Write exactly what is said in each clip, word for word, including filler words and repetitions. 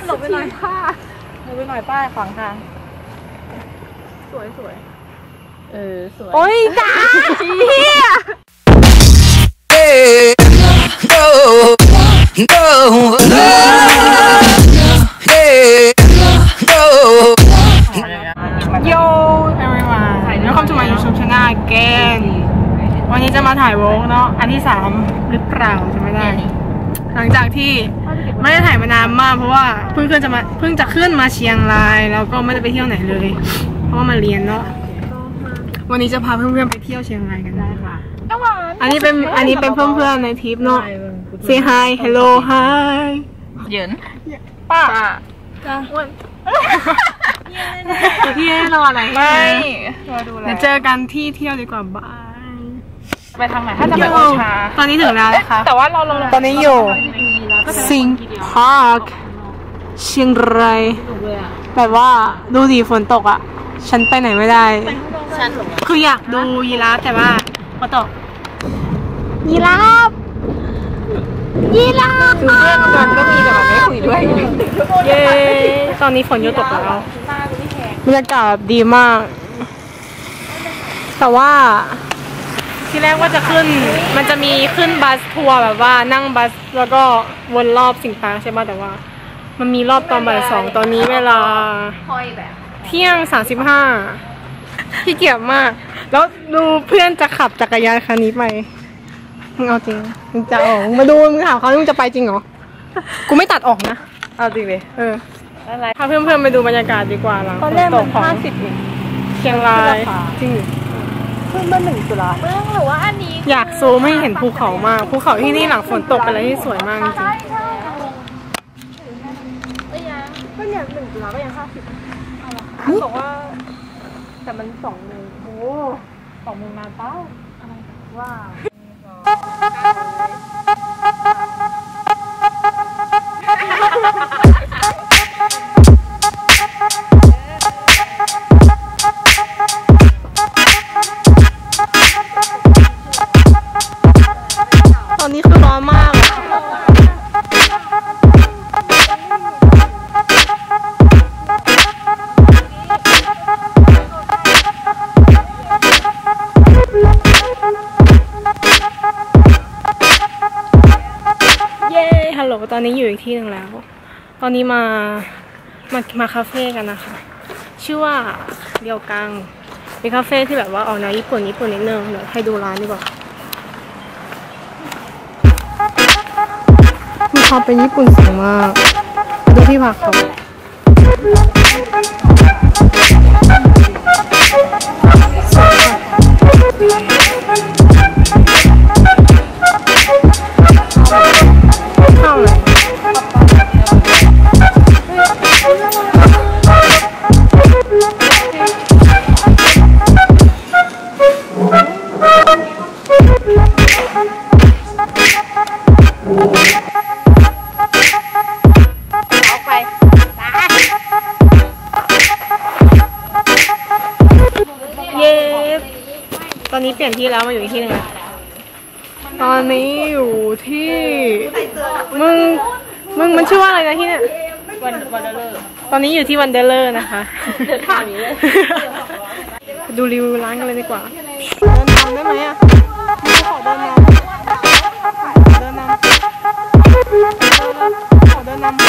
หลบไปหน่อยค่ะหลบไปหน่อยป้ายขวางทางสวยสวยเออสวยโอ้ยจ้าเฮียโย่ everyone welcome to my YouTube channel again วันนี้จะมาถ่ายวงเนาะอันที่สามหรือเปล่าจะไม่ได้หลังจากที่ไม่ได้ถ่ายมานานมากเพราะว่าเพิ่งขึ้นจะมาเพิ่งจะขึ้นมาเชียงรายแล้วก็ไม่ได้ไปเที่ยวไหนเลยเพราะว่ามาเรียนเนาะวันนี้จะพาเพื่อนๆไปเที่ยวเชียงรายกันได้ค่ะอันนี้เป็นอันนี้เป็นเพื่อนๆในทริปเนาะ say hi hello hi เหยินป้าจ้าอ้วนพี่รออะไรไม่รอดูแล้วเดี๋ยวเจอกันที่เที่ยวดีกว่าบายไปทางไหนถ้าจะไปโอชาตอนนี้ถึงแล้วนะคะแต่ว่าเราลงตอนนี้อยู่ซิงพาร์คเชียงรายแบบว่าดูดิฝนตกอ่ะฉันไปไหนไม่ได้คืออยากดูยีราฟแต่ว่าฝนตกยีราฟยีราฟคือเพื่อนกันก็มีแต่แบบไม่คุยด้วยเย้ตอนนี้ฝนหยุดตกแล้วบรรยากาศดีมากแต่ว่าที่แรกว่าจะขึ้นมันจะมีขึ้นบัสทัวร์แบบว่านั่งบัสแล้วก็วนรอบสิงห์ปาร์คใช่ไหมแต่ว่ามันมีรอบตอนบ่ายสองตอนนี้เวลาเที่ยงสามสิบห้าขี้เกียจมากแล้วดูเพื่อนจะขับจักรยานคันนี้ไปมึงเอาจริงมึงจะออกมาดูมึงถามเขามึงจะไปจริงเหรอกูไม่ตัดออกนะเอาจริงเลยเออพาเพื่อนๆไปดูบรรยากาศดีกว่าหลังฝนตกของเชียงรายจริงขึ้นมาหนึ่งตุลาเมืองหรือว่าอันนี้อยากซูมให้เห็นภูเขามากภูเขาที่นี่หลังฝนตกเป็นอะไรที่สวยมากจริงก็เนี่ยหนึ่งตุลาก็ยังห้าสิบเขาบอกว่าแต่มันสองโมงโอ้สองโมงนานเป้าอะไรว้าวตอนนี้คือร้อนมากตอนนี้อยู่อีกที่หนึ่งแล้วตอนนี้มามามาคาเฟ่กันนะคะชื่อว่าเดียวกังเป็นคาเฟ่ที่แบบว่าออกแนวญี่ปุ่นญี่ปุ่นนิดนึงเดี๋ยวให้ดูร้านดีกว่ามีความเป็นญี่ปุ่นสูงมากดูที่พักเขาเข้าเลยตอนนี้เปลี่ยนที่แล้วมาอยู่ที่หนึ่งตอนนี้อยู่ที่มึงมึงมันชื่อว่าอะไรนะที่เนี่ยวันวันเดอร์ตอนนี้อยู่ที่วันเดอร์นะคะเดินทางนี้เลยดูรีวิวร้านกันเลยดีกว่าเดินนำได้ไหมอ่ะขอเดินนำเดินนำขอเดินนำ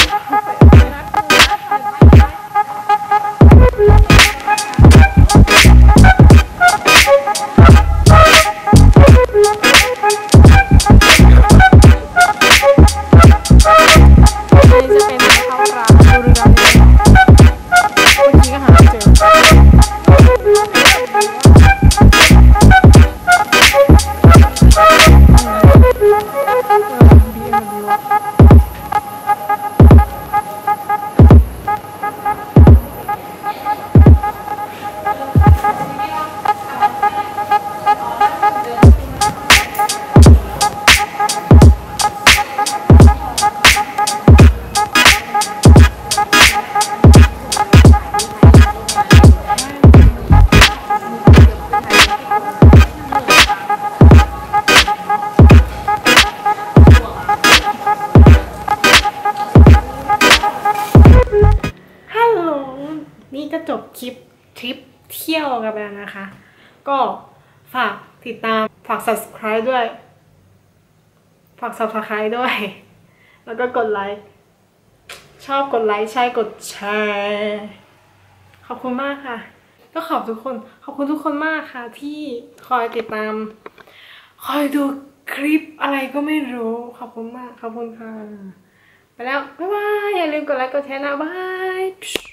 ก็จบคลิปทริปเที่ยวกันไปแล้วนะคะก็ฝากติดตามฝาก subscribe ด้วยฝาก subscribe ด้วยแล้วก็กดไลค์ชอบกดไลค์ใช่กดแชร์ขอบคุณมากค่ะก็ขอบทุกคนขอบคุณทุกคนมากค่ะที่คอยติดตามคอยดูคลิปอะไรก็ไม่รู้ขอบคุณมากขอบคุณค่ะไปแล้วบ๊ายบายอย่าลืมกดไลค์กดแชร์นะบาย